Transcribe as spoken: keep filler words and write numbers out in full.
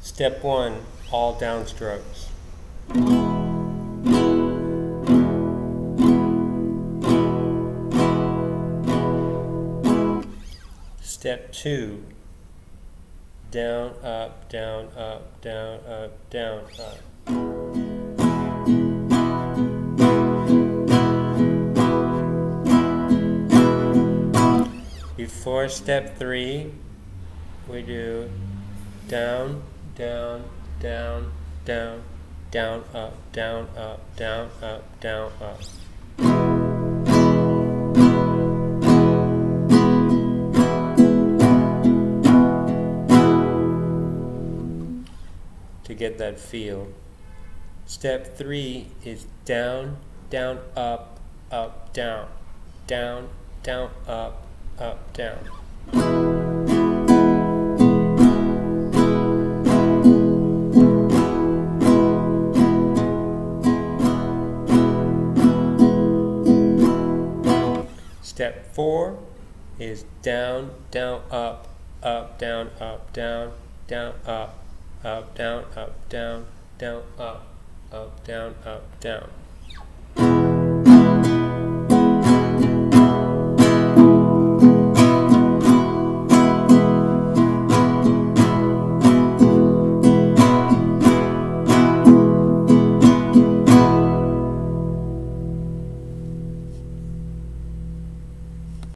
Step one, all downstrokes. Step two, down, up, down, up, down, up, down, up. Before step three, we do down, down, down, down, down, up, down, up, down, up, down, up. To get that feel. Step three is down, down, up, up, down, down, down, up, up, down. Step four is down, down, up, up, down, up, down, down, up, up, down, up, down, down, up, up, down, up, down.